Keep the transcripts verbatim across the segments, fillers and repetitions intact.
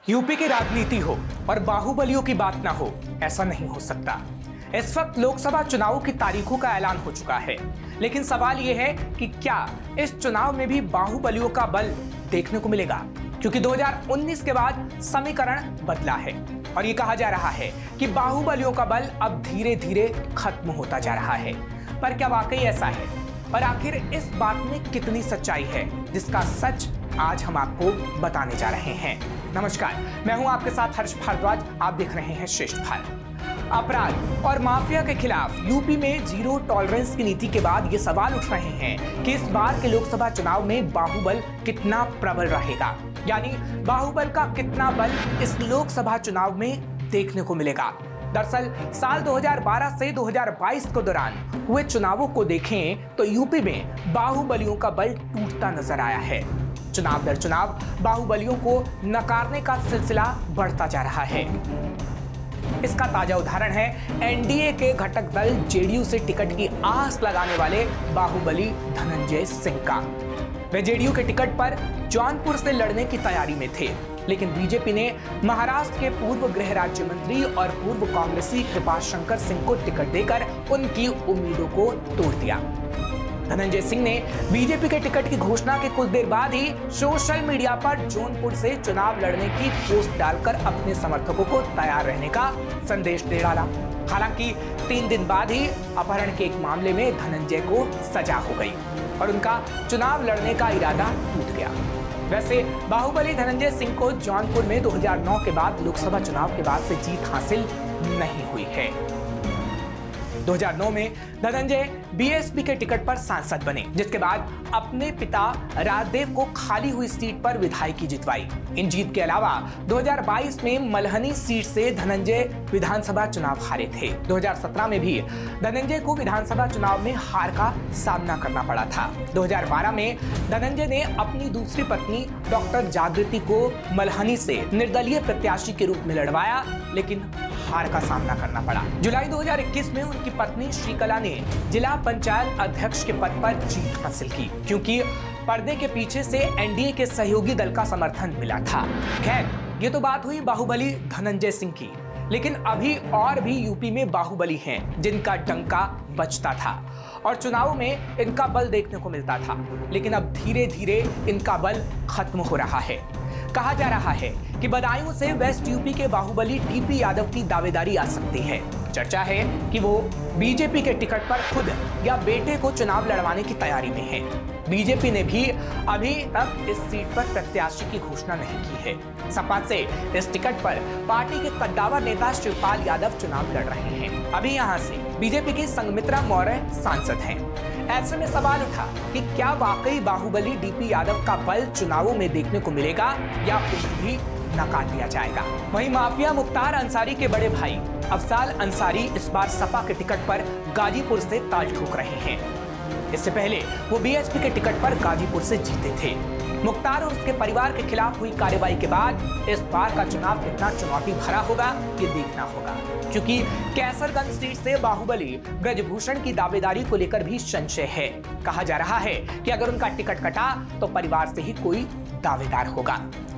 UP की राजनीति हो और बाहुबलियों की बात ना हो, ऐसा नहीं हो सकता। इस वक्त लोकसभा चुनावों की तारीखों का ऐलान हो चुका है, लेकिन सवाल यह है कि क्या इस चुनाव में भी बाहुबलियों का बल देखने को मिलेगा? क्योंकि दो हज़ार उन्नीस के बाद समीकरण बदला है और ये कहा जा रहा है कि बाहुबलियों का बल अब धीरे धीरे खत्म होता जा रहा है। पर क्या वाकई ऐसा है? और आखिर इस बात में कितनी सच्चाई है, जिसका सच आज हम आपको बताने जा रहे हैं। नमस्कार, मैं हूं आपके साथ हर्ष भारद्वाज। आप देख रहे हैं श्रेष्ठ भारत। अपराध और माफिया के खिलाफ यूपी में जीरो टॉलरेंस की नीति के बाद ये सवाल उठ रहे हैं कि इस बार के लोकसभा चुनाव में बाहुबल कितना प्रबल रहेगा, यानी बाहुबल का कितना बल इस लोकसभा चुनाव में देखने को मिलेगा। दरअसल साल दो हज़ार बारह से दो हज़ार बाईस के दौरान हुए चुनावों को देखें तो यूपी में बाहुबलियों का बल टूटता नजर आया है। चुनाव दर चुनाव बाहुबलियों को नकारने का सिलसिला बढ़ता जा रहा है। इसका ताजा उदाहरण है एनडीए के घटक दल जेडीयू से टिकट की आस लगाने वाले बाहुबली धनंजय सिंह का। वे जेडीयू के टिकट पर जौनपुर से लड़ने की तैयारी में थे, लेकिन बीजेपी ने महाराष्ट्र के पूर्व गृह राज्य मंत्री और पूर्व कांग्रेसी कृपाशंकर सिंह को टिकट देकर उनकी उम्मीदों को तोड़ दिया। धनंजय सिंह ने बीजेपी के टिकट की घोषणा के कुछ देर बाद ही सोशल मीडिया पर जौनपुर से चुनाव लड़ने की पोस्ट डालकर अपने समर्थकों को तैयार रहने का संदेश दे डाला। हालांकि तीन दिन बाद ही अपहरण के एक मामले में धनंजय को सजा हो गई और उनका चुनाव लड़ने का इरादा टूट गया। वैसे बाहुबली धनंजय सिंह को जौनपुर में दो हज़ार नौ के बाद लोकसभा चुनाव के बाद से जीत हासिल नहीं हुई है। दो हज़ार नौ में धनंजय बीएसपी के टिकट पर सांसद बने, जिसके बाद अपने पिता राजदेव को खाली हुई सीट पर विधायकी जितवाई। इन जीत के अलावा दो हज़ार बाईस में मल्हनी सीट से धनंजय विधानसभा चुनाव हारे थे। दो हज़ार सत्रह में भी धनंजय को विधानसभा चुनाव में हार का सामना करना पड़ा था। दो हज़ार बारह में धनंजय ने अपनी दूसरी पत्नी डॉक्टर जागृति को मल्हनी से निर्दलीय प्रत्याशी के रूप में लड़वाया, लेकिन हार का सामना करना पड़ा। जुलाई दो हज़ार इक्कीस में उनकी पत्नी श्रीकला ने जिला पंचायत अध्यक्ष के पद पर जीत हासिल की, क्योंकि पर्दे के पीछे से एनडीए के सहयोगी दल का समर्थन मिला था। खैर, ये तो बात हुई बाहुबली धनंजय सिंह की, लेकिन अभी और भी यूपी में बाहुबली हैं जिनका डंका बजता था और चुनाव में इनका बल देखने को मिलता था, लेकिन अब धीरे धीरे इनका बल खत्म हो रहा है। कहा जा रहा है कि बदायूं से वेस्ट यूपी के बाहुबली टीपी यादव की दावेदारी आ सकती है। चर्चा है कि वो बीजेपी के टिकट पर खुद या बेटे को चुनाव लड़वाने की तैयारी में है। बीजेपी ने भी अभी तक इस सीट पर प्रत्याशी की घोषणा नहीं की है। सपा से इस टिकट पर पार्टी के कद्दावर नेता शिवपाल यादव चुनाव लड़ रहे हैं। अभी यहाँ से बीजेपी की संघमित्रा मौर्य सांसद हैं। ऐसे में सवाल उठा कि क्या वाकई बाहुबली डीपी यादव का बल चुनावों में देखने को मिलेगा या उन्हें भी नकार दिया जाएगा। वहीं माफिया मुख्तार अंसारी के बड़े भाई अफजाल अंसारी इस बार सपा के टिकट पर गाजीपुर से ताल ठोक रहे हैं। इससे पहले वो बीएसपी के टिकट पर गाजीपुर से जीते थे। मुख्तार और उसके परिवार के खिलाफ हुई कार्रवाई के बाद इस बार का चुनाव कितना चुनौती भरा होगा, ये देखना होगा, क्योंकि कैसरगंज सीट से बाहुबली ब्रजभूषण की दावेदारी को लेकर भी संशय है। कहा जा रहा है कि अगर उनका टिकट कटा तो परिवार से ही कोई दावेदार होगा।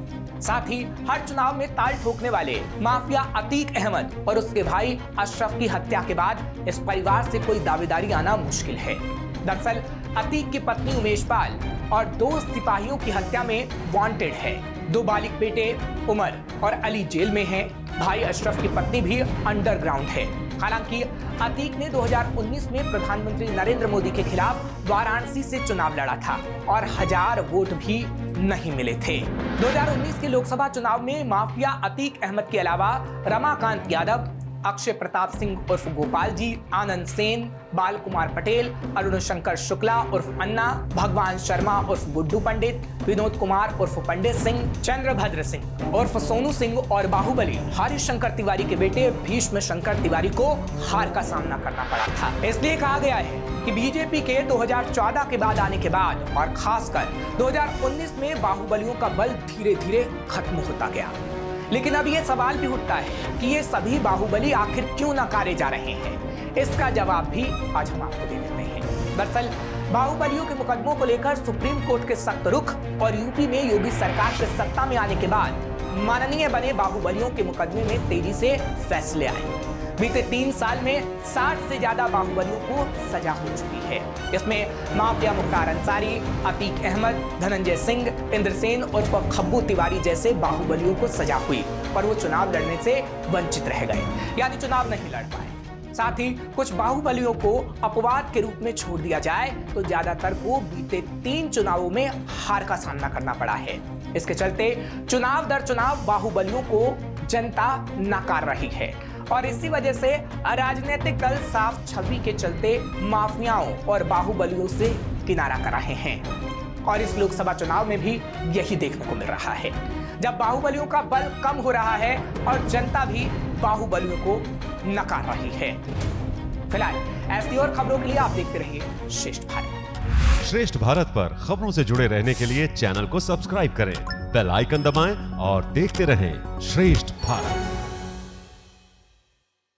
साथ ही हर चुनाव में ताल ठोकने वाले माफिया अतीक अहमद और उसके भाई अशरफ की हत्या के बाद इस परिवार से कोई दावेदारी आना मुश्किल है। दरअसल अतीक की पत्नी उमेश पाल और दो सिपाहियों की हत्या में वांटेड है। दो बालिग बेटे उमर और अली जेल में हैं। भाई अशरफ की पत्नी भी अंडरग्राउंड है। हालांकि अतीक ने दो हज़ार उन्नीस में प्रधानमंत्री नरेंद्र मोदी के खिलाफ वाराणसी से चुनाव लड़ा था और हजार वोट भी नहीं मिले थे। दो हज़ार उन्नीस के लोकसभा चुनाव में माफिया अतीक अहमद के अलावा रमाकांत यादव, अक्षय प्रताप सिंह उर्फ गोपाल जी, आनंद सेन, बाल कुमार पटेल, अरुण शंकर शुक्ला उर्फ अन्ना, भगवान शर्मा उर्फ गुड्डू पंडित, विनोद कुमार उर्फ पंडित सिंह, चंद्रभद्र सिंह उर्फ सोनू सिंह और बाहुबली हरिशंकर तिवारी के बेटे भीष्म शंकर तिवारी को हार का सामना करना पड़ा था। इसलिए कहा गया है कि बीजेपी के दो हज़ार चौदह के बाद आने के बाद और खासकर दो हज़ार उन्नीस में बाहुबलियों का बल धीरे धीरे खत्म होता गया। लेकिन अब ये सवाल भी उठता है कि ये सभी बाहुबली आखिर क्यों नकारे जा रहे हैं। इसका जवाब भी आज हम आपको दे देते हैं। दरअसल बाहुबलियों के मुकदमों को लेकर सुप्रीम कोर्ट के सख्त रुख और यूपी में योगी सरकार के सत्ता में आने के बाद माननीय बने बाहुबलियों के मुकदमे में तेजी से फैसले आए। बीते तीन साल में साठ से ज्यादा बाहुबलियों को सजा हो चुकी है। इसमें माफिया मुख्तार अंसारी, अतीक अहमद, धनंजय सिंह, इंद्रसेन और खब्बू तिवारी जैसे बाहुबलियों को सजा हुई, पर वो चुनाव लड़ने से वंचित रह गए, यानी चुनाव नहीं लड़ पाए। साथ ही कुछ बाहुबलियों को अपवाद के रूप में छोड़ दिया जाए तो ज्यादातर को बीते तीन चुनावों में हार का सामना करना पड़ा है। इसके चलते चुनाव दर चुनाव बाहुबलियों को जनता नकार रही है और इसी वजह से अराजनीतिक दल साफ छवि के चलते माफियाओं और बाहुबलियों से किनारा कर रहे हैं। और इस लोकसभा चुनाव में भी यही देखने को मिल रहा है, जब बाहुबलियों का बल कम हो रहा है और जनता भी बाहुबलियों को नकार रही है। फिलहाल ऐसी और खबरों के लिए आप देखते रहिए श्रेष्ठ भारत। श्रेष्ठ भारत पर खबरों से जुड़े रहने के लिए चैनल को सब्सक्राइब करें, बेल आइकन दबाएं और देखते रहें श्रेष्ठ भारत।